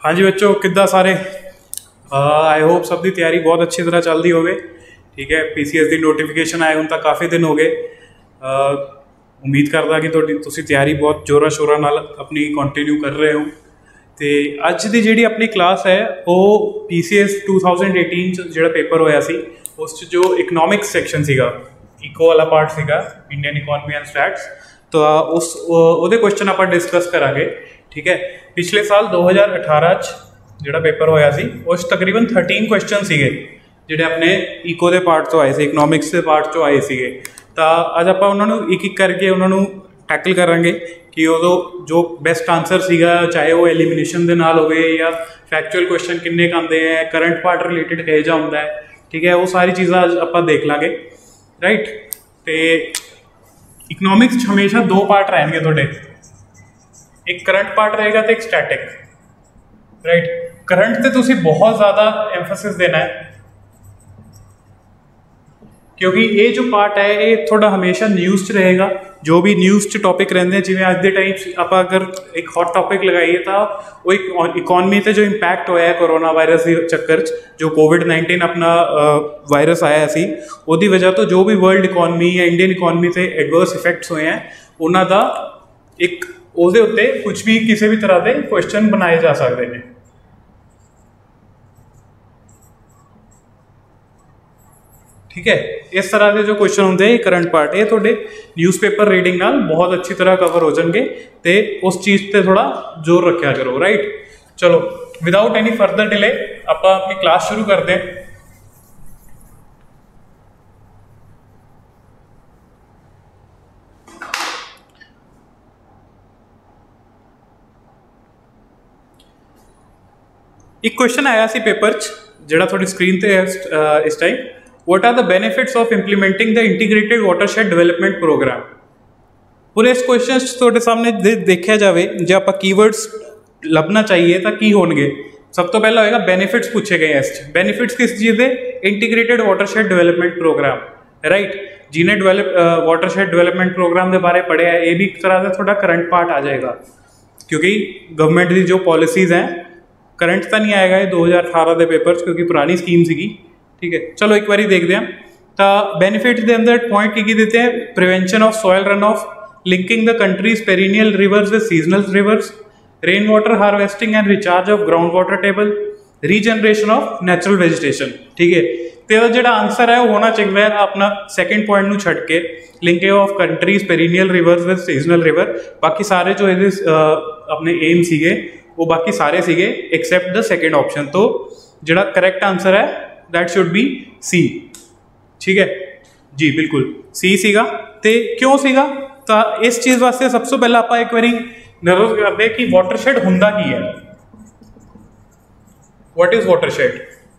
हाँ जी बच्चों, किद्दां सारे। आई होप सब दी तैयारी बहुत अच्छी तरह चल रही होवे। ठीक है, PCS ਦੀ ਨੋਟੀਫਿਕੇਸ਼ਨ ਆਏ ਹੁਣ ਤਾਂ ਕਾਫੀ ਦਿਨ ਹੋ ਗਏ। ਉਮੀਦ ਕਰਦਾ ਕਿ ਤੁਸੀਂ ਤਿਆਰੀ ਬਹੁਤ ਜ਼ੋਰਾਂ ਸ਼ੋਰਾਂ ਨਾਲ ਆਪਣੀ ਕੰਟੀਨਿਊ ਕਰ ਰਹੇ ਹੋ। ਤੇ ਅੱਜ ਦੀ ਜਿਹੜੀ ਆਪਣੀ ਕਲਾਸ ਹੈ ਉਹ PCS 2018 ਚ ਜਿਹੜਾ ਪੇਪਰ ਹੋਇਆ ਸੀ ਉਸ 'ਚ ਜੋ ਇਕਨੋਮਿਕਸ ਸੈਕਸ਼ਨ ਸੀਗਾ, ਇਕੋ ਵਾਲਾ ਪਾਰਟ ਸੀਗਾ, ਇੰਡੀਅਨ ਇਕੋਨਮੀ ਐਂਡ ਸਟੈਟਸ, ਤਾਂ ਉਹਦੇ ਕੁਐਸਚਨ ਆਪਾਂ ਡਿਸਕਸ ਕਰਾਂਗੇ। ठीक है, पिछले साल 2018 जो पेपर होया सी उस तकरीबन 13 क्वेश्चन सीगे जिहड़े अपने इको के पार्ट तो आए थे, इकनॉमिक्स के पार्ट तो आए थे। तो अज आप उन्होंने एक एक करके उन्होंने टैकल करांगे कि उदों जो बेस्ट आंसर सीगा, चाहे वो एलिमिनेशन के नाल होवे या फैक्चुअल क्वेश्चन किन्ने क आंदे हैं, करंट पार्ट रिलेटेड किहो जिहा हुंदा है। ठीक है, वो सारी चीज़ां अज आप देख लांगे। राइट, तो इकनॉमिक्स हमेशा दो पार्ट रहेंगे तुहाडे, एक करंट पार्ट रहेगा तो एक स्टैटिक। राइट, करंट से तुसी बहुत ज़्यादा एम्फेसिस देना है क्योंकि ये जो पार्ट है ये थोड़ा हमेशा न्यूज़ च रहेगा। जो भी न्यूज़ च टॉपिक रहते हैं, जिवें अज दे टाइम आप अगर एक हॉट टॉपिक लगाइए तो वो एक इकॉनमी से जो इंपैक्ट होया है कोरोना वायरस के चक्कर च, जो कोविड-19 अपना वायरस आया सी, उसकी वजह तो जो भी वर्ल्ड इकॉनमी या इंडियन इकॉनमी से एडवर्स इफेक्ट्स हुए हैं उन्हों का एक ਉਹਦੇ ਉੱਤੇ कुछ भी किसी भी तरह के क्वेश्चन बनाए जा सकते हैं। ठीक है, इस तरह के जो क्वेश्चन होंगे ये करंट पार्ट ये थोड़े न्यूज़पेपर रीडिंग नाल बहुत अच्छी तरह कवर हो जाएंगे, तो उस चीज़ पर थोड़ा जोर रखा करो। राइट, चलो विदाउट एनी फर्दर डिले आप अपनी क्लास शुरू करते हैं। एक क्वेश्चन आया सी पेपर जिहड़ा थोड़ी स्क्रीन पे है इस time, what are the benefits of implementing the integrated watershed development programme. पूरे इस क्वेश्चन थोड़े सामने देखा जाए जो आप कीवर्ड्स लभना चाहिए तो की होंगे। सब तो पहला होएगा बेनिफिट्स पूछे गए इस बेनिफिट्स किस चीज़ के, integrated watershed development programme. Right, जिन्हें वाटरशेड डेवलपमेंट प्रोग्राम के बारे पढ़े है ये भी एक तरह से थोड़ा करंट पार्ट आ जाएगा क्योंकि गवर्नमेंट की जो पॉलिसीज़ हैं, करंट तो नहीं आएगा ये 2018 के पेपर क्योंकि पुरानी स्कीम सी। ठीक है, चलो एक बार देखते हैं। तो बेनिफिट के अंदर पॉइंट की देते हैं, prevention of soil run off, linking the country's perennial rivers with seasonal rivers, rain water harvesting and recharge of ground water table, regeneration of natural vegetation. ठीक है, तो जो आंसर है वो होना चाहिए अपना सैकेंड पॉइंट में छड़ के, linking of country's perennial rivers with seasonal river. बाकी सारे जो ये अपने एम सीगे वो बाकी सारे सीगे एक्सेप्ट द सेकेंड ऑप्शन। तो जो करेक्ट आंसर है दैट शुड बी सी। ठीक है जी, बिल्कुल सी सीगा। तो क्यों सीगा, तो इस चीज़ वास्ते सबसे पहले आप एक बार नजर करते हैं कि वाटरशेड हुंदा की है। What is watershed?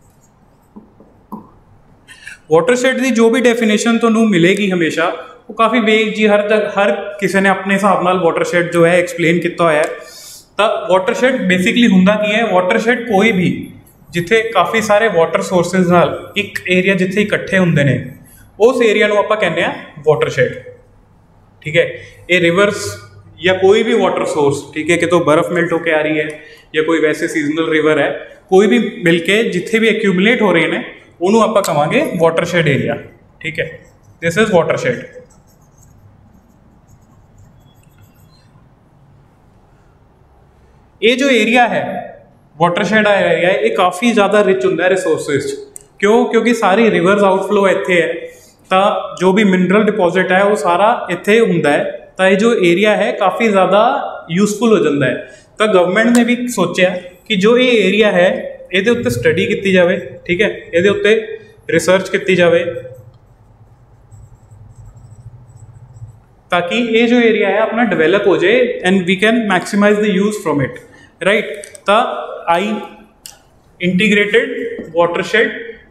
वाटरशेड की जो भी डेफिनेशन तुहानूं मिलेगी हमेशा वो काफ़ी वेग जी, हर किसी ने अपने हिसाब नाल वाटरशेड जो है एक्सप्लेन किया होया है। तो वाटरशेड बेसिकली हुंदा की है, वाटरशेड कोई भी जिथे काफ़ी सारे वाटर सोर्सेज नाल एक एरिया जिथे इकट्ठे होंदे ने उस एरिया नूं आपां कहने आ वाटरशेड। ठीक है, ये रिवर्स या कोई भी वाटर सोर्स, ठीक है, कि तो बर्फ मेल्ट होकर आ रही है या कोई वैसे सीजनल रिवर है, कोई भी मिलके जिथे भी एक्यूमुलेट हो रहे हैं उन्होंने आपां कहांगे वाटरशेड एरिया। ठीक है, दिस इज वाटरशेड। ये जो एरिया है वाटरशेड एरिया है ये काफ़ी ज़्यादा रिच होंगे रिसोर्सिस। क्यों? क्योंकि सारी रिवर्स आउटफ्लो इत्थे है, तो जो भी मिनरल डिपॉजिट है वो सारा इत्थे हुंदा है। तो ये जो एरिया है काफ़ी ज़्यादा यूजफुल हो जाता है। तो गवर्नमेंट ने भी सोचा कि जो ये एरिया है ये उत्ते स्टडी की जाए। ठीक है, ये उत्ते रिसर्च की जाए ताकि ये जो एरिया है अपना डेवलप हो जाए and we can maximise the use from it. Right, तो I integrated watershed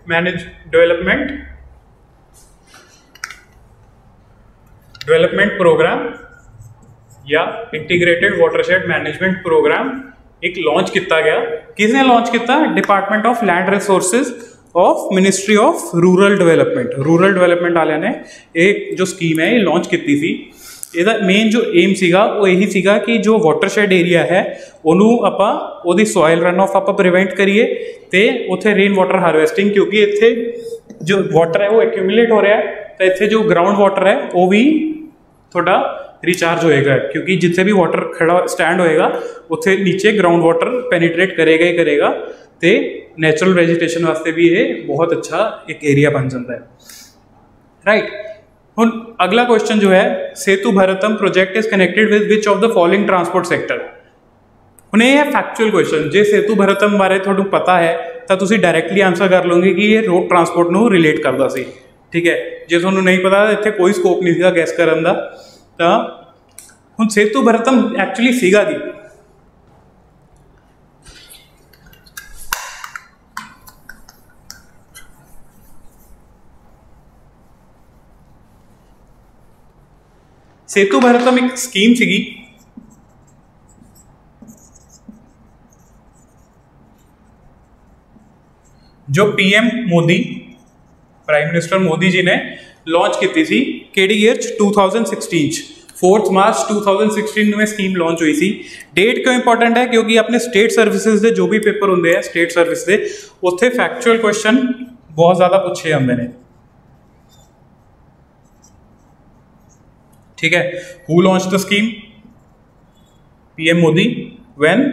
development programme या इंटीग्रेटेड वाटरशेड मैनेजमेंट प्रोग्राम एक लॉन्च किया गया। किसने लॉन्च किया? Department of land resources of ministry of rural development वाले ने एक जो स्कीम है ये लॉन्च की थी। ਇਹਦਾ ਮੇਨ ਜੋ ਏਮ ਸੀਗਾ ਉਹ ਇਹੀ ਸੀਗਾ ਕਿ ਜੋ ਵਾਟਰਸ਼ੈਡ ਏਰੀਆ ਹੈ ਉਹਨੂੰ ਆਪਾਂ ਉਹਦੀ ਸੋਇਲ ਰਨ ਆਫ ਆਪਾਂ ਪ੍ਰੀਵੈਂਟ ਕਰੀਏ ਤੇ ਉੱਥੇ ਰੇਨ ਵਾਟਰ ਹਾਰਵੈਸਟਿੰਗ, ਕਿਉਂਕਿ ਇੱਥੇ ਜੋ ਵਾਟਰ ਹੈ ਉਹ ਐਕਿਊਮੂਲੇਟ ਹੋ ਰਿਹਾ ਹੈ ਤਾਂ ਇੱਥੇ ਜੋ ਗਰਾਊਂਡ ਵਾਟਰ ਹੈ ਉਹ ਵੀ ਤੁਹਾਡਾ रिचार्ज होएगा, क्योंकि जिथे भी वाटर खड़ा स्टैंड होएगा उत्थे नीचे ग्राउंड वाटर पेनीट्रेट करेगा ही करेगा तो नैचुरल वेजिटेशन वास्ते भी ये बहुत अच्छा एक एरिया बन जाता है, राइट। हुण अगला क्वेश्चन जो है, Setu Bharatam project is connected with which of the following transport sector. हुण ये है फैक्चुअल क्वेश्चन, जे सेतु भारतम बारे तुहानूं पता है तो तुसीं डायरैक्टली आंसर कर लोगे कि ये रोड ट्रांसपोर्ट नूं रिलेट करदा सी, ठीक है। जे तुहानूं नहीं पता इत्थे कोई स्कोप नहीं सीगा गैस करन दा। तो हुण सेतु भारतम एक्चुअली सीगा की सेतु भारतम एक स्कीम सीगी जो PM Modi, prime minister Modi ji ने लॉन्च की थी केड़ी ईयर 2016 4 मार्च 2016 में स्कीम लॉन्च हुई थी। डेट क्यों इंपॉर्टेंट है, क्योंकि अपने स्टेट सर्विसेज के जो भी पेपर होंगे हैं स्टेट सर्विस के उत्थे फैक्चुअल क्वेश्चन बहुत ज़्यादा पूछे जाते हैं, ठीक है। Who launch the scheme, PM Modi, when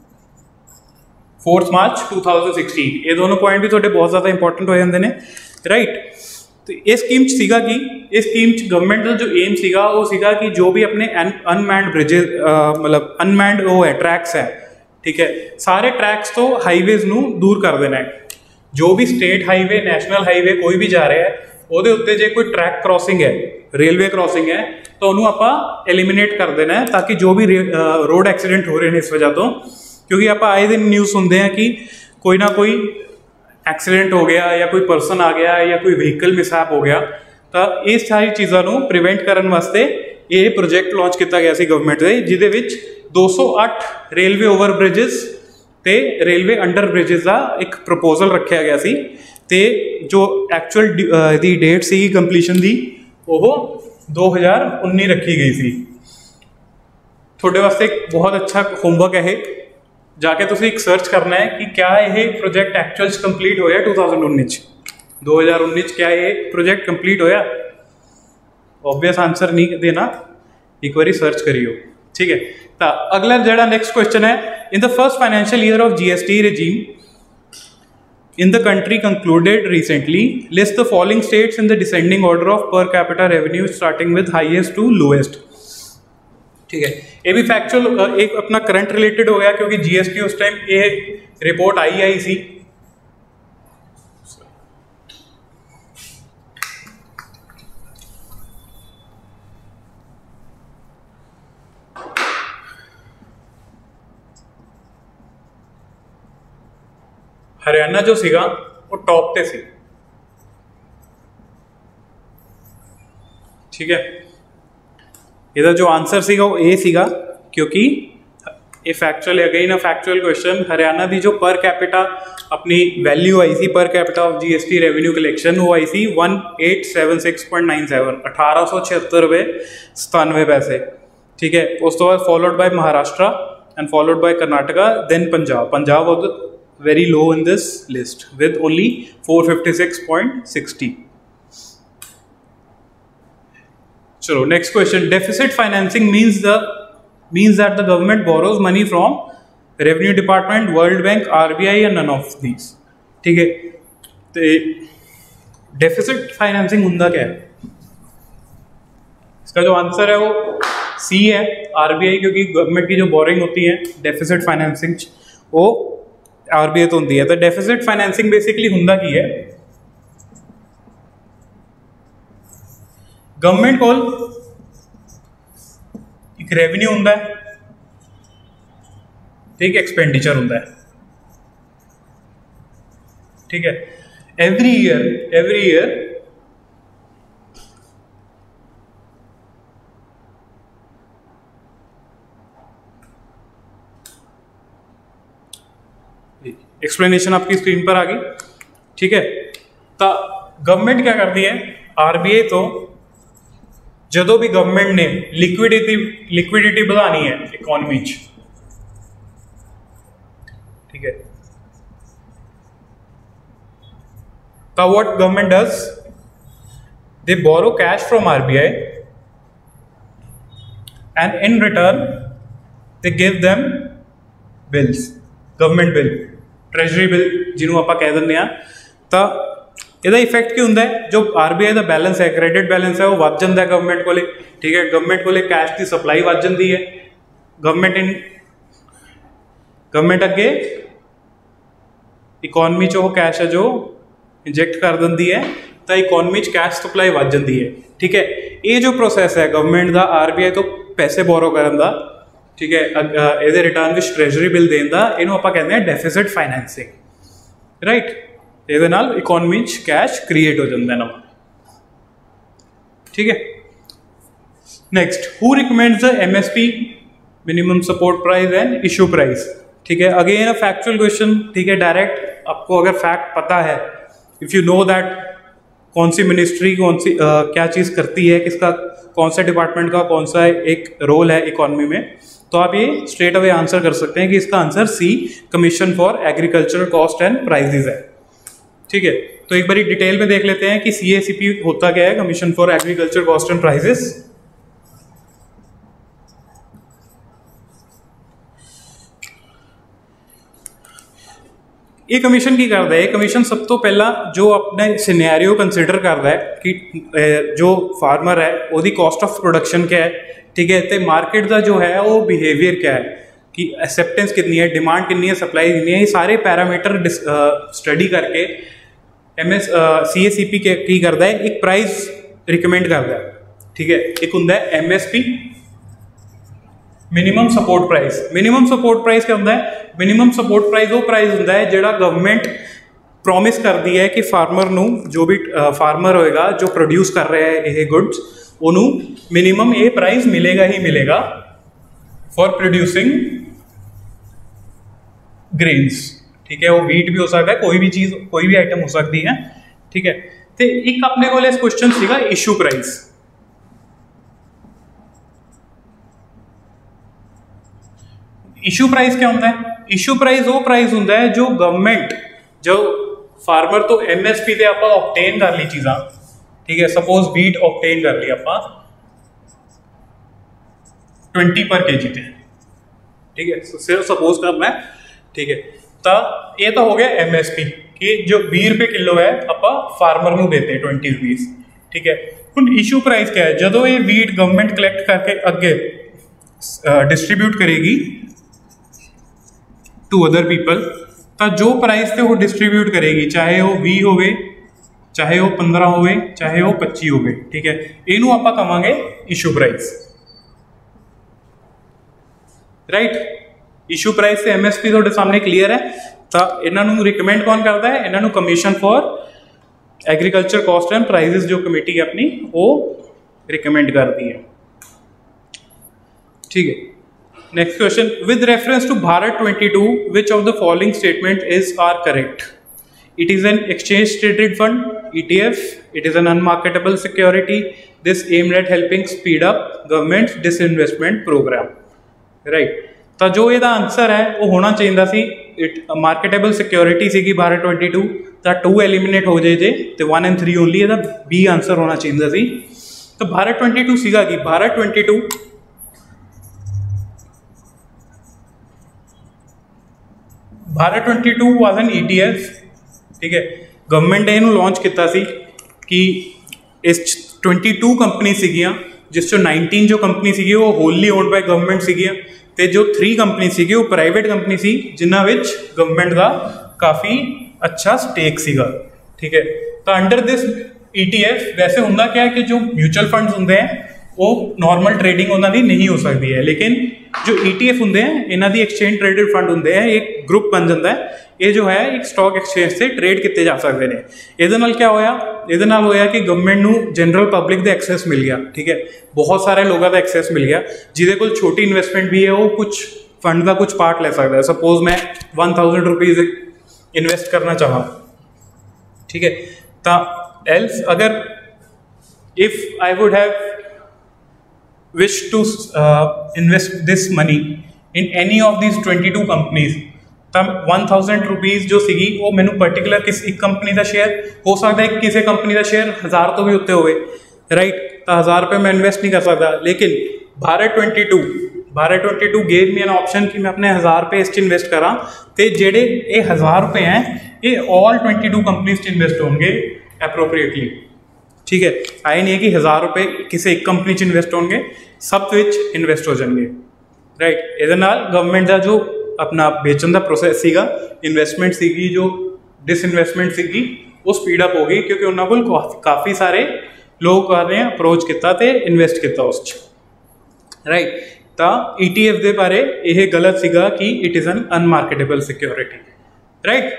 4 March 2016। ये दोनों पॉइंट भी थोड़े बहुत ज़्यादा इंपॉर्टेंट हो जाते हैं, राइट। तो ये स्कीम सीगा कि इस स्कीम गवर्नमेंट का जो एम सीगा वो सीगा कि जो भी अपने अनमैंड ब्रिजेज मतलब अनमैंड वो है ट्रैक्स है, ठीक है, सारे ट्रैक्स तो हाईवेज नूं दूर कर देना है। जो भी स्टेट हाईवे, नैशनल हाईवे कोई भी जा रहा है ਉਹਦੇ ਉੱਤੇ ਜੇ कोई ट्रैक क्रॉसिंग है, रेलवे क्रॉसिंग है, तो उन्होंने आप एलिमिनेट कर देना है ताकि जो भी रोड एक्सीडेंट हो रहे हैं इस वजह तो, क्योंकि आप आए दिन न्यूज़ सुनते हैं कि कोई ना कोई एक्सीडेंट हो गया या कोई पर्सन आ गया या कोई व्हीकल मिसहैप हो गया। तो ये सारी चीज़ों प्रिवेंट करने वास्ते ये प्रोजेक्ट लॉन्च किया गया सी गवर्नमेंट से, जिहदे विच 208 रेलवे ओवर ब्रिजेस ते रेलवे अंडर ब्रिजेस का एक प्रपोजल रखा गया सी। ते जो एक्चुअल दी डेट सी कंप्लीशन दी वो 2019 रखी गई सी। थोड़े वास्ते एक बहुत अच्छा होमवर्क है, जाके तुसी एक सर्च करना है कि क्या ये प्रोजेक्ट एक्चुअल कंप्लीट होया 2019 क्या ये प्रोजेक्ट कंप्लीट होया। ऑब्वियस आंसर नहीं देना, एक बार सर्च करियो, ठीक है। तो अगला जड़ा नेक्स्ट क्वेश्चन है, in the first financial year of GST regime in the country concluded recently, list the following states in the descending order of per capita revenue starting with highest to lowest, ठीक है। ये भी factual एक अपना current related हो गया, क्योंकि GST उस टाइम ये रिपोर्ट आई सी। हरियाणा जो सीगा वो टॉप पे सी, ठीक है। ਇਹਦਾ जो आंसर सीगा वो ए सीगा, क्योंकि ये factual again a factual question. Haryana की जो पर कैपिटा अपनी वैल्यू आई सी, per capita of GST revenue collection, वो आई सी 1876.97, 1876.97, ठीक है। उस तो बाद followed by Maharashtra and followed by Karnataka, then Punjab. Punjab was very low in this list with only 456.60। चलो next question, deficit financing means that the government borrows money from revenue department, world bank, RBI and none of these, ठीक है। तो deficit financing हुंदा क्या है, इसका जो answer है वो सी है, आरबीआई, क्योंकि गवर्नमेंट की जो बोरिंग होती है डेफिसिट फाइनेंसिंग वो आरबीआई तो होती है। तो डेफिसिट फाइनेंसिंग बेसिकली हुंदा की है, गवर्नमेंट कोल एक रेवेन्यू होंदा है, एक एक्सपेंडिचर होंदा है, ठीक है। एवरी ईयर एक्सप्लेनेशन आपकी स्क्रीन पर आ गई, ठीक है। तो गवर्नमेंट क्या करती है, आरबीआई तो ਜਦੋਂ ਵੀ ਗਵਰਨਮੈਂਟ ਨੇ ਲਿਕੁਇਡਿਟੀ ਵਧਾਣੀ ਹੈ ਇਕੋਨਮੀ 'ਚ, ठीक है, तो what government does, they borrow cash from RBI and in return they give them bills, government bill, treasury bill ਜਿਹਨੂੰ ਆਪਾਂ ਕਹਿ ਦਿੰਦੇ ਆ। ਤਾਂ ਇਹਦਾ ਇਫੈਕਟ ਕੀ ਹੁੰਦਾ ਹੈ, ਜੋ RBI ਦਾ ਬੈਲੈਂਸ ਹੈ, ਕ੍ਰੈਡਿਟ ਬੈਲੈਂਸ ਹੈ, ਉਹ ਵੱਧ ਜਾਂਦਾ ਹੈ ਗਵਰਨਮੈਂਟ ਕੋਲੇ, ਠੀਕ ਹੈ। ਗਵਰਨਮੈਂਟ ਕੋਲੇ ਕੈਸ਼ ਦੀ ਸਪਲਾਈ ਵੱਧ ਜਾਂਦੀ ਹੈ, ਗਵਰਨਮੈਂਟ ਅੱਗੇ ਇਕੋਨਮੀ 'ਚ ਉਹ ਕੈਸ਼ ਹੈ ਜੋ ਇੰਜੈਕਟ ਕਰ ਦਿੰਦੀ ਹੈ, ਤਾਂ ਇਕੋਨਮੀ 'ਚ ਕੈਸ਼ ਸਪਲਾਈ ਵੱਧ ਜਾਂਦੀ ਹੈ, ਠੀਕ ਹੈ। ਇਹ ਜੋ ਪ੍ਰੋਸੈਸ ਹੈ ਗਵਰਨਮੈਂਟ ਦਾ RBI ਤੋਂ ਪੈਸੇ ਬੋਰੋ ਕਰਨ ਦਾ, ਠੀਕ ਹੈ, ਇਹਦੇ ਰਿਟਰਨ ਵਿੱਚ ਟ੍ਰੈਜਰੀ ਬਿੱਲ ਦੇਣ ਦਾ, ਇਹਨੂੰ ਆਪਾਂ ਕਹਿੰਦੇ ਹਾਂ ਡੈਫਿਸਿਟ ਫਾਈਨੈਂਸਿੰਗ, ਰਾਈਟ। ਇਹਦੇ ਨਾਲ ਇਕੋਨਮੀ 'ਚ ਕੈਸ਼ ਕ੍ਰੀਏਟ ਹੋ ਜਾਂਦਾ ਨਵਾਂ, ਠੀਕ ਹੈ। Next, who recommends the MSP, minimum support price and issue price, ठीक है। अगेन अ फैक्चुअल क्वेश्चन, ठीक है। डायरेक्ट आपको अगर फैक्ट पता है, इफ़ यू नो दैट कौन सी मिनिस्ट्री कौन सी क्या चीज़ करती है, किसका कौन सा डिपार्टमेंट का कौन सा एक रोल है इकॉनमी में, तो आप ये स्ट्रेट अवे आंसर कर सकते हैं कि इसका आंसर सी, commission for agricultural cost and prices है, ठीक है। तो एक बार डिटेल में देख लेते हैं कि CACP होता क्या है, commission for agriculture cost and prices. ये कमीशन की करता है, ये कमीशन सब तो पहला जो अपने सिनेरियो कंसिडर करता है कि जो फार्मर है उसकी कॉस्ट ऑफ प्रोडक्शन क्या है, ठीक है, तो मार्केट का जो है वो बिहेवियर क्या है, कि एक्सेप्टेंस कितनी है, डिमांड कितनी है, सप्लाई कितनी है, ये सारे पैरामीटर स्टडी करके CACP की करता है, एक प्राइस रिकमेंड करता है, ठीक है। एक होंगे MSP, minimum support price. Minimum support price क्या होता है, मिनिमम सपोर्ट प्राइस वो प्राइस होता है जोड़ा गवर्नमेंट प्रॉमिस करती है कि फार्मर नू, जो भी फार्मर होएगा जो प्रोड्यूस कर रहा है ये गुड्स, उन्होंने मिनिमम ये प्राइस मिलेगा ही मिलेगा फॉर प्रोड्यूसिंग ग्रेन्स, ठीक है। वो वीट भी हो सकता है, कोई भी चीज़, कोई भी आइटम हो सकती है, ठीक है। तो एक अपने को इस क्वेश्चन सीगा इशू प्राइस। इशू प्राइस क्या होता है, इशू प्राइस वो प्राइस होता है जो गवर्नमेंट, जो फार्मर तो MSP ते आप ऑब्टेन कर ली चीज़ा, ठीक है। सपोज वीट ऑब्टेन कर ली आप 20 पर kg थे, ठीक है, सिर्फ सपोज करना है, ठीक है। तो ये तो हो गया MSP कि जो 20 रुपये किलो है आप फार्मर को देते हैं 20 रुपीज़, ठीक है। हुण इशू प्राइस क्या है, जो ये वीट गवर्नमेंट कलैक्ट करके अगे डिस्ट्रीब्यूट करेगी टू अदर पीपल, तो जो प्राइस से वो डिस्ट्रीब्यूट करेगी, चाहे वो 20 होवे, चाहे वो 15 होवे, चाहे वो 25 होवे, ठीक है, इनू आप कहांगे issue price, right. Issue price से MSP थोड़े सामने क्लीयर है। तो इन्होंने रिकमेंड कौन करता है, इन्होंने commission for agriculture cost and prices जो कमेटी है अपनी वो रिकमेंड करती है, ठीक है। Next question, with reference to Bharat 22, which of the following statement is are correct? It is an exchange traded fund, ETF, it is an unmarketable security, this aimed at helping speed up government disinvestment programme, right. तो जो ये answer है वो होना चाहिए सी, it marketable security सी भारत 22, तो 2 eliminate हो जाए जे, तो 1 and 3 ओनली है, B आंसर होना चाहिए सी। तो भारत 22 सीगा कि Bharat 22 Bharat 22 was an ETF, ठीक है। गवर्नमेंट ने इन्होंने लॉन्च किया सी कि इस 22 कंपनी सीगियां, जिस चो 19 जो कंपनी सीगी वो होली ओन्ड बाय गवर्नमेंट सीगियां, ते जो 3 कंपनी सीगी वो प्राइवेट कंपनी सी जिन्हां विच गवर्नमेंट का काफ़ी अच्छा स्टेक सीगा, ठीक है। तो अंडर दिस ETF वैसे होंदा क्या है कि जो म्यूचुअल फंड्स होंगे हैं वो नॉर्मल ट्रेडिंग उन्होंने नहीं हो सकती है, लेकिन जो ETF होंगे हैं इन्हों की एक्सचेंज ट्रेडेड फंड होंगे हैं, एक ग्रुप बन जाता है, ये जो है एक स्टॉक एक्सचेंज से ट्रेड किए जा सकते हैं। ये क्या होया, ये होया कि गवर्नमेंट नू जनरल पब्लिक का एक्सैस मिल गया, ठीक है, बहुत सारे लोगों का एक्सैस मिल गया, जिहदे कोल छोटी इन्वेस्टमेंट भी है वो कुछ फंड का कुछ पार्ट ले सकता है। सपोज मैं 1000 रुपीज़ इन्वेस्ट करना चाहा, ठीक है, तो एल्स अगर if I would have wish to invest this money in any of these 22 companies, ਤਾਂ 1000 रुपीज़ जो ਸੀਗੀ ਉਹ ਮੈਨੂੰ पर्टिकुलर किस एक कंपनी का शेयर हो सकता है, किसी कंपनी का शेयर 1000 तो भी उत्ते होवे, राइट, तो 1000 रुपये मैं इन्वेस्ट नहीं कर सकता। लेकिन Bharat 22 gave me an option कि मैं अपने 1000 रुपये इस इन्वेस्ट करा, तो जेडे ये 1000 रुपये हैं ये ऑल 22 कंपनीज इन्वेस्ट होंगे एप्रोप्रिएटली, ठीक है। आए नहीं है कि 1000 रुपये किसी एक कंपनी इन्वेस्ट होंगे, सब इन्वेस्ट हो जाएंगे, राइट। ये गवर्नमेंट का जो अपना बेचन का प्रोसैस सीगा, इन्वेस्टमेंट सीगी जो डिसइन्वेस्टमेंट सीगी वो स्पीड अप हो गई, क्योंकि उन्होंने को काफ़ी सारे लोग कर रहे हैं अप्रोच किया तो इन्वेस्ट किया उस, राइट। तो ETF के बारे यह गलत सीगा कि it is an unmarketable security, right.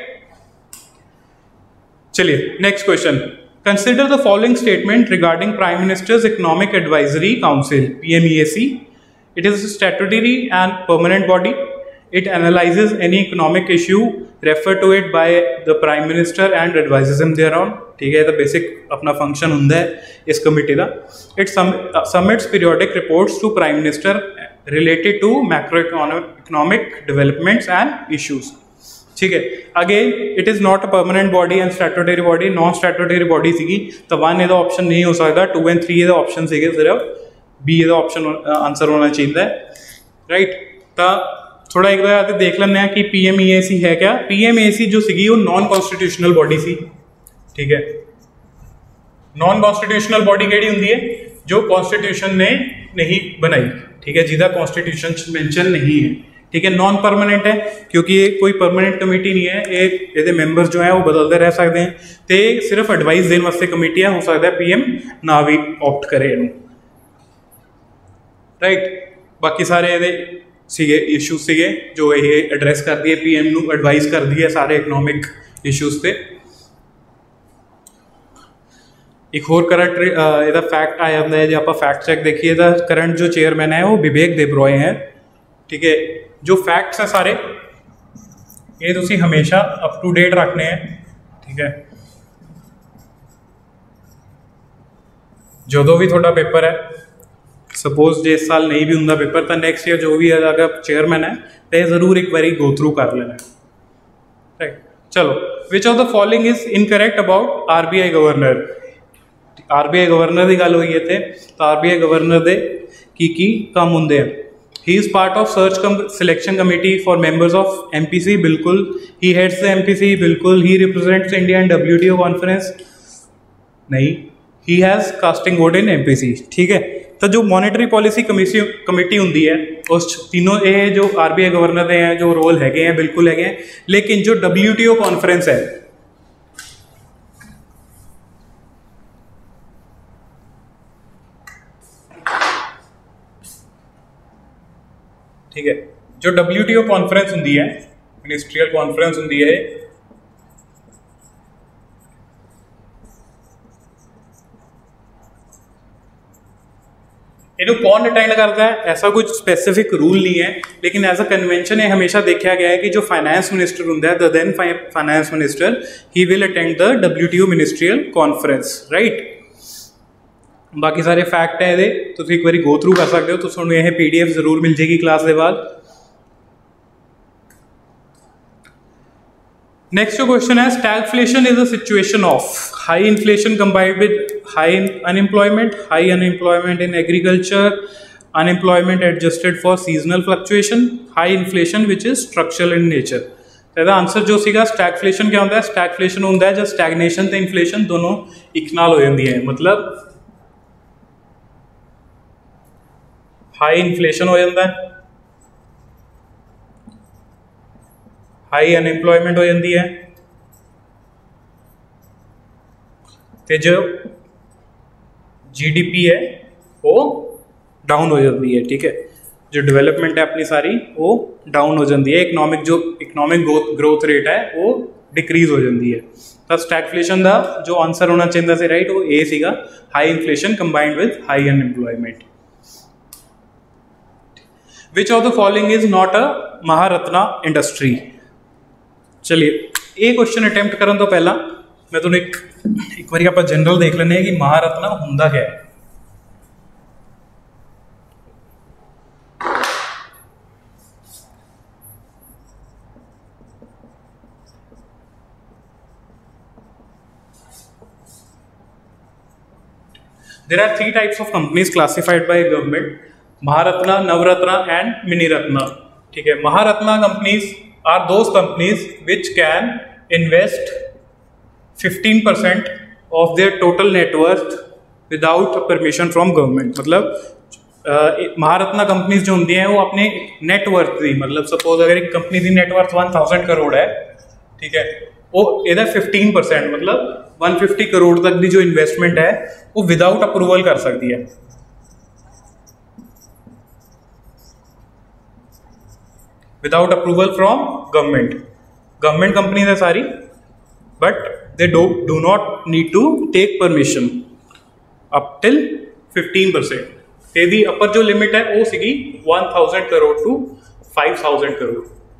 चलिए next question, consider the following statement regarding prime minister's economic advisory council PMEAC। It is statutory and permanent body. It analyzes any economic issue, refer to it by the Prime Minister and advises him thereon, ठीक है। तो basic अपना function होता है इस committee का। It submits periodic reports to Prime Minister related to macroeconomic developments and issues, ठीक है। Again, it is not a permanent body and statutory body, non statutory body सीगी, तो 1 ਇਹਦਾ ऑप्शन नहीं हो सकता, 2 and 3 ਇਹਦਾ ऑप्शन सीगे, सिर्फ B ਇਹਦਾ ऑप्शन आंसर होना चाहिए, राइट। तो थोड़ा एक बार देख लें कि PMEAC है क्या। PMEAC जो सी वो नॉन कॉन्स्टिट्यूशनल बॉडी सी, ठीक है। नॉन कॉन्स्टिट्यूशनल बॉडी केड़ी होंगी है, जो कॉन्स्टिट्यूशन ने नहीं बनाई, ठीक है, जिसका कॉन्स्टिट्यूशन मेंशन नहीं है, ठीक है। नॉन परमानेंट है क्योंकि ये कोई परमानेंट कमेटी नहीं है, ये मेंबर जो है वो बदलते रह सकते हैं, तो सिर्फ एडवाइस देने वास्ते कमेटी है, हो सकता है PM ना भी ऑप्ट करे, राइट। बाकी सारे सीगे इशूज सीगे जो ये एड्रैस कर दिए, PM ਨੂੰ एडवाइस कर दी है सारे इकनॉमिक इशूज पे। एक होर करंट ਇਹਦਾ फैक्ट आ जाता है, जो आप फैक्ट चेक देखिए तो करंट जो चेयरमैन है वो विवेक देबरॉय हैं, ठीक है। जो फैक्ट्स है सारे ये तुसी हमेशा अप टू डेट रखने हैं, ठीक है। जो भी थोड़ा पेपर है, सपोज जे इस साल नहीं भी होंगे पेपर, तो नैक्सट ईयर जो भी है अगर चेयरमैन है तो जरूर एक बार गो थ्रू कर लेना, राइट। चलो, which of the following is incorrect about RBI governor. RBI governor की गल हुई है, तो RBI गवर्नर दे की काम होंगे हैं। He is part of search selection committee for members of MPC, बिल्कुल। ही हेड्स द MPC, बिल्कुल। He represents India in WTO conference, नहीं। He has casting vote in MPC, ठीक है। तो जो मॉनेटरी पॉलिसी कमेटी होंगी है उस तीनों ये जो RBI गवर्नर के हैं जो रोल है बिल्कुल है, लेकिन जो WTO कॉन्फ्रेंस है, ठीक है, जो WTO कॉन्फ्रेंस होंगी है, मिनिस्ट्रियल कॉन्फ्रेंस होंगी है, इन्हें कौन अटेंड करता है ऐसा कुछ स्पेसिफिक रूल नहीं है, लेकिन एज अ कन्वेंशन ये हमेशा देखा गया है कि जो फाइनेंस मिनिस्टर होंगे the then finance minister he will attend the WTO ministerial conference, right. बाकी सारे फैक्ट है ये तुम एक बार गो थ्रू कर सकते हो, तो तुहानू यह PDF जरूर मिल जाएगी क्लास के बाद। नेक्स्ट जो क्वेश्चन है, stagflation is a situation of high inflation combined with high unemployment in agriculture, unemployment adjusted for seasonal fluctuation, high inflation which is structural in nature. तो इसका आंसर जो सीगा स्टैगफ्लेशन क्या होता है, स्टैगफ्लेशन होता है जब स्टैगनेशन तो इन्फ्लेशन दोनों एक नाल हो जाती है, मतलब हाई इन्फ्लेशन हो जाता है, हाई अनएम्प्लॉयमेंट हो जाती है, तो जो GDP है वो डाउन हो जाती है, ठीक है। जो डेवलपमेंट है अपनी सारी वो डाउन हो जाती है, इकनॉमिक ग्रोथ रेट है वो डिक्रीज हो जाती है। तो स्टैगफ्लेशन का जो आंसर होना चाहिए से राइट वो ए सीगा, high inflation combined with high unemployment. Which of the following is not a Maharatna industry. चलिए ये क्वेश्चन अटैम्प्ट करने तो पहला मैं तुम्हें एक बार आप जनरल देख लें कि महारत्ना होंदा क्या है। There are 3 types of companies classified by government, Maharatna, Navratna and mini Ratna. ठीक है, Maharatna companies are those companies which can invest 15% of their total net worth without permission from government. मतलब महारत्ना कंपनीज जो होंगी हैं वो अपने नेटवर्थ की, मतलब सपोज अगर एक कंपनी की नेटवर्थ 1000 करोड़ है, ठीक है, वो इधर 15% मतलब 150 करोड़ तक की जो इन्वेस्टमेंट है वो विदाउट अप्रूवल कर सकती है। Without approval from government. Government companies है सारी, but they do not need to take permission up till 15%। ਇਹਦੀ अपर जो लिमिट है वो सीगी 1000 करोड़ टू 5000 करोड़।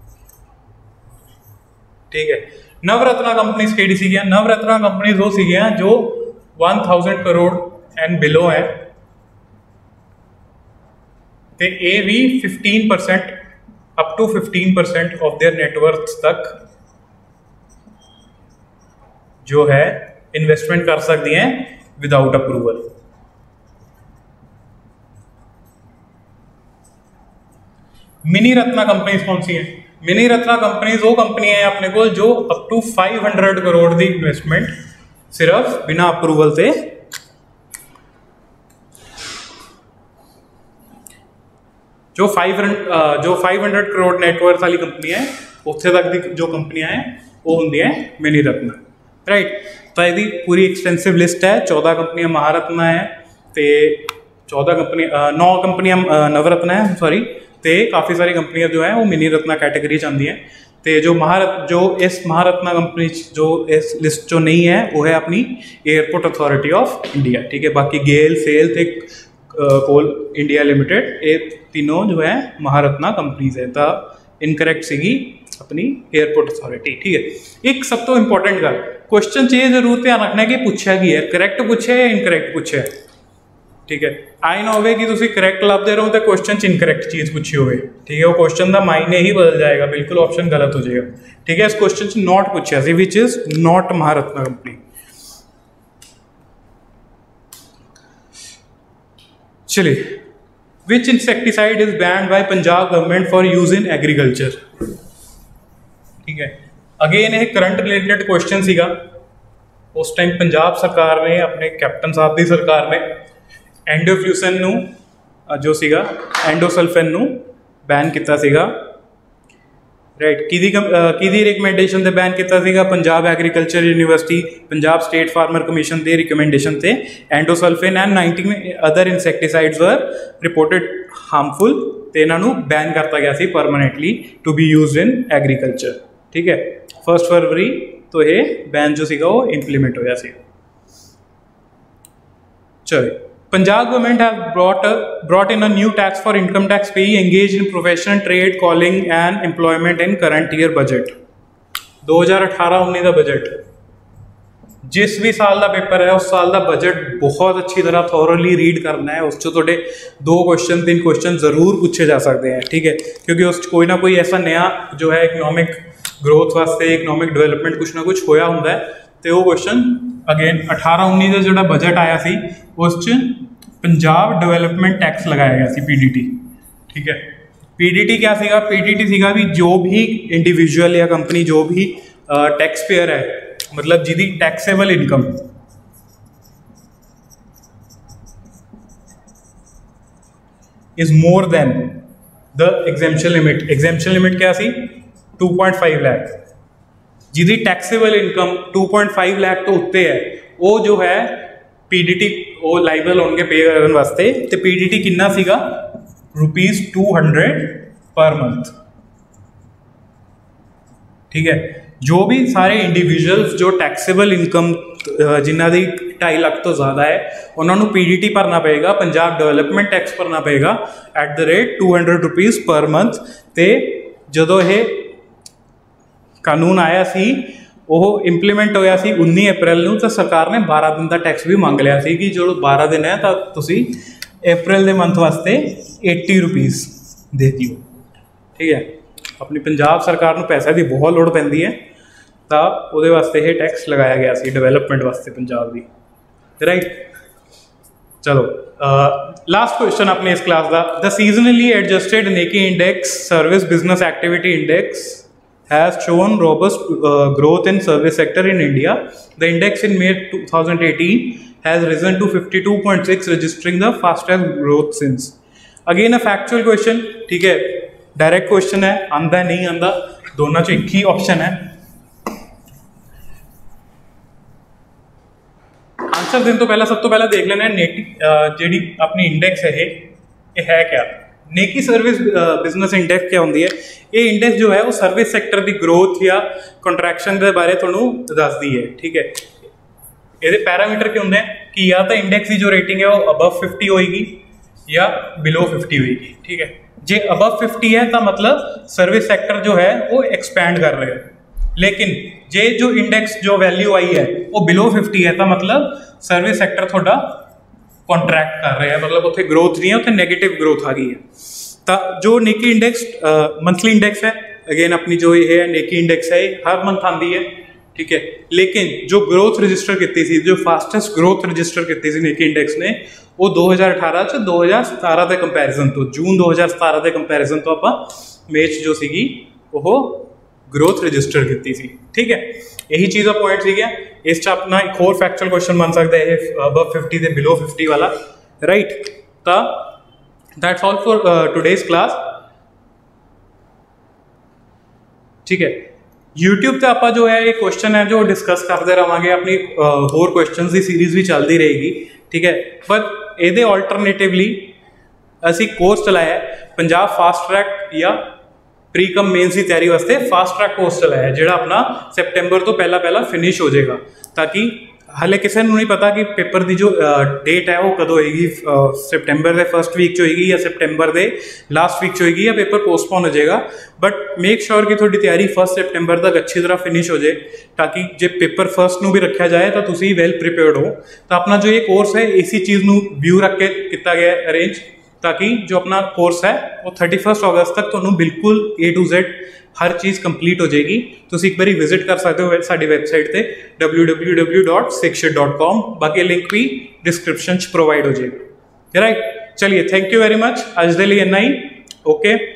ठीक है, नवरत्ना कंपनीज केड़ी सी, नवरत्ना कंपनीज वो सी जो 1000 करोड़ एंड बिलो है, ते ये भी 15% up to 15% of their net worth तक जो है इन्वेस्टमेंट कर सकती हैं without approval. Mini Ratna companies कौन सी हैं? मिनी रत्ना कंपनीज वो कंपनी है अपने को जो अप टू 500 करोड़ की इन्वेस्टमेंट सिर्फ बिना अप्रूवल से जो 500 करोड़ नेटवर्थ वाली कंपनी है उत्थे तक की जो कंपनियां हैं वो होंगी है मिनी रत्ना। राइट, तो यदि पूरी एक्सटेंसिव लिस्ट है, 14 कंपनियां महारत्ना है, तो 14 कंपनी 9 कंपनियां नवरत्ना है, सॉरी, तो काफ़ी सारी कंपनियां जो हैं वो मिनी रत्ना कैटेगरी च आती हैं। तो जो इस महारत्ना कंपनी जो इस लिस्ट जो नहीं है वो है अपनी एयरपोर्ट अथॉरिटी ऑफ इंडिया। ठीक है, बाकी गेल, सेल ते कोल इंडिया लिमिटेड, ये तीनों जो है महारत्ना कंपनीज है। तो इनकरैक्ट सीगी अपनी एयरपोर्ट अथॉरिटी। ठीक है, एक सब तो इंपॉर्टेंट गल क्वेश्चन च जरूर ध्यान रखना कि पूछा की है, करैक्ट पूछे या इनकरैक्ट पूछे। ठीक है, आई ना हो कि तुम करैक्ट लभते रहो तो क्वेश्चन च इनकरैक्ट चीज़ पूछी हो। ठीक है, वो क्वेश्चन का मायने ही बदल जाएगा, बिल्कुल ऑप्शन गलत हो जाएगा। ठीक है, इस क्वेश्चन च नॉट पूछा सी which is not Maharatna company. चलिए, which insecticide is banned by Punjab government for use in agriculture. ठीक है, अगेन एक करंट रिलेटेड क्वेश्चन सीगा। उस टाइम पंजाब सरकार ने अपने कैप्टन साहब की सरकार ने एंडोफ्लूसन जो सीगा एंडोसल्फेन बैन किया सीगा। राइट, किहदी रिकमेंडेशन से बैन किया सीगा? Punjab agriculture university, Punjab state farmer commission के रिकमेंडेशन से endosulfan and 19 other insecticides were reported harmful, तो इन्हों बैन करता गया सी permanently to be use in agriculture. ठीक है, 1 फरवरी तो ये बैन जो सीगा वो इंप्लीमेंट होया सी। चलो, Punjab government have brought in a new tax for income tax payee engaged in profession, trade, calling and employment in current year budget। 2018-19 का बजट, जिस भी साल का पेपर है उस साल का बजट बहुत अच्छी तरह थॉरली रीड करना है। उस थोड़े 2 क्वेश्चन 3 क्वेश्चन जरूर पूछे जा सकते हैं। ठीक है, क्योंकि उस कोई ना कोई ऐसा नया जो है इकनॉमिक ग्रोथ वास्ते, इकनॉमिक डेवलपमेंट कुछ ना कुछ होया होंदा है, तो वो क्वेश्चन अगेन 18-19 का जो बजट आया सी उस पंजाब डेवलपमेंट टैक्स लगाया गया सी, PDT। ठीक है, PDT क्या सीगा? PDT सीगा भी जो भी इंडिविजुअल या कंपनी जो भी टैक्स पेयर है, मतलब जिदी taxable income is more than the exemption limit. Exemption limit क्या सी? 2.5 लाख। जिदी टैक्सेबल इनकम 2.5 लाख तो उत्ते है, वो जो है PDT वो लाइबल होंगे पे करने वास्ते। तो PDT कितना सीगा? ₹200 पर मंथ। ठीक है, जो भी सारे इंडिविजुअल्स जो टैक्सेबल इनकम जिन्हों की 2.5 लाख तो ज़्यादा है उन्होंने PDT भरना पड़ेगा, पंजाब डेवलपमेंट टैक्स भरना पड़ेगा @200 पर मंथ। तो जो ये कानून आया सी वो इंप्लीमेंट होया सी 19 अप्रैल को, तो सरकार ने 12 दिन का टैक्स भी मंग लिया सी कि जो 12 दिन है तो तुसी अप्रैल के मंथ वास्ते ₹80 दे दियो। ठीक है, अपनी पंजाब सरकार को पैसे की बहुत लोड़ पैंदी है, तो वो वास्ते ये टैक्स लगाया गया सी डेवलपमेंट वास्ते पंजाब की। राइट, चलो लास्ट क्वेश्चन अपने इस क्लास का, the seasonally adjusted Nikkei index service business activity index has shown robust growth in service sector in India. The index in May 2018 has risen to 52.6, registering the fastest growth since. Again a factual question, ठीक है, direct question है, आंदा नहीं आंदा दोनों चो एक ही option है। आंसर देने तो पहला सब तो पहला देख लेना जी अपनी इंडेक्स है ये है क्या। नेकी सर्विस बिजनेस इंडेक्स क्या होंगी है, ये इंडेक्स जो है वो सर्विस सैक्टर की ग्रोथ या कंट्रैक्शन के बारे थोनू दसदी है। ठीक है, ये पैरामीटर क्या होंगे कि या तो इंडेक्स की जो रेटिंग है वो अबव 50 होएगी या बिलो 50 होएगी। ठीक है, जे अबव 50 है तो मतलब सर्विस सैक्टर जो है वो एक्सपैंड कर रहे हैं, लेकिन जे जो इंडेक्स जो वैल्यू आई है वो बिलो 50 है तो मतलब सर्विस सैक्टर थोड़ा कॉन्ट्रैक्ट कर रहे हैं, मतलब उत्थे ग्रोथ नहीं है, उत्थे नेगेटिव ग्रोथ आ गई है। तो जो नेकी इंडेक्स मंथली इंडेक्स है, अगेन अपनी जो ये है नेकी इंडेक्स है हर मंथ आती है। ठीक है, लेकिन जो ग्रोथ रजिस्टर की थी, जो फास्टेस्ट ग्रोथ रजिस्टर की थी नेकी इंडेक्स ने, वो 2018 च 2017 के कंपैरिजन तो जून 2017 के कंपैरिजन तो आप मेच जो सी वो ग्रोथ रजिस्टर की थी। ठीक है, यही चीज़ का पॉइंट सी गया। इस अपना एक और फैक्चुअल क्वेश्चन बन सकता है अबव 50 से बिलो 50 वाला, राइट। तो that's all for today's class. ठीक है, यूट्यूब पे आप जो है ये क्वेश्चन है जो डिस्कस करते रहेंगे, अपनी होर क्वेश्चन की सीरीज भी चलती रहेगी। ठीक है, बट ये ऑल्टरनेटिवली असी कोर्स चलाया पंजाब फास्ट ट्रैक या प्री कम मेन्स की तैयारी वास्ते फास्ट ट्रैक कोर्स चलाया, जो अपना सितंबर तो पहला फिनिश हो जाएगा, ताकि हाले किसी को नहीं पता कि पेपर की जो डेट है वो कदों होएगी, सितंबर के फर्स्ट वीक होएगी या सितंबर के लास्ट वीक होएगी या पेपर पोस्टपोन हो जाएगा। बट मेक श्योर कि थोड़ी तैयारी 1 सितंबर तक अच्छी तरह फिनिश हो जाए, ताकि जो पेपर फर्स्ट में भी रखा जाए तो तुसी वेल प्रिपेयर्ड हो। तो अपना जो ये कोर्स है इसी चीज़ में व्यू रख के किया गया अरेंज, ताकि जो अपना कोर्स है वो 31 अगस्त तक तो बिल्कुल A to Z हर चीज़ कंप्लीट हो जाएगी। तो एक बार विजिट कर सकते हो साड़ी वेबसाइट पे www.sikshit.com, बाकी लिंक भी डिस्क्रिप्शन प्रोवाइड हो जाएगा, राइट। चलिए, थैंक यू वेरी मच, अज दे लिए इन्ना ही, ओके।